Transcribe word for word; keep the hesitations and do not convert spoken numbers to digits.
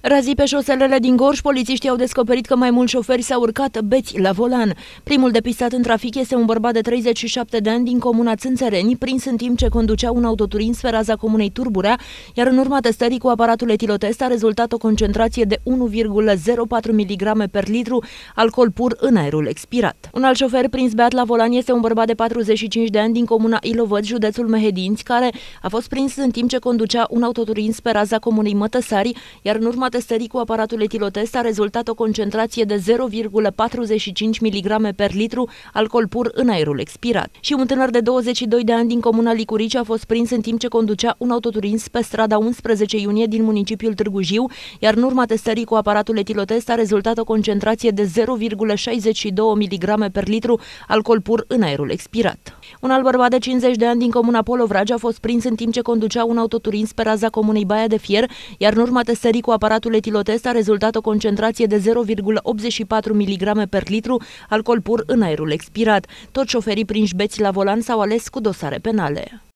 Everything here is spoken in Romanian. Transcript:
Razii pe șoselele din Gorj, polițiștii au descoperit că mai mulți șoferi s-au urcat beți la volan. Primul depistat în trafic este un bărbat de treizeci și șapte de ani din comuna Țânțăreni, prins în timp ce conducea un autoturism pe raza comunei Turburea, iar în urma testării cu aparatul etilotest a rezultat o concentrație de unu virgulă zero patru miligrame per litru alcool pur în aerul expirat. Un alt șofer prins beat la volan este un bărbat de patruzeci și cinci de ani din comuna Ilovăț, județul Mehedinți, care a fost prins în timp ce conducea un autoturism pe raza comunei Mătăsari, iar în urma testării cu aparatul etilotest a rezultat o concentrație de zero virgulă patruzeci și cinci miligrame per litru alcool pur în aerul expirat. Și un tânăr de douăzeci și doi de ani din comuna Licurici a fost prins în timp ce conducea un autoturism pe strada unsprezece iunie din municipiul Târgu Jiu, iar în urma testării cu aparatul etilotest a rezultat o concentrație de zero virgulă șaizeci și doi miligrame per litru alcool pur în aerul expirat. Un alt bărbat de cincizeci de ani din comuna Polovragi a fost prins în timp ce conducea un autoturism pe raza comunei Baia de Fier, iar în urma testării cu aparatul etilotest a rezultat o concentrație de zero virgulă optzeci și patru miligrame per litru alcool pur în aerul expirat. Toți șoferii prinși beți la volan s-au ales cu dosare penale.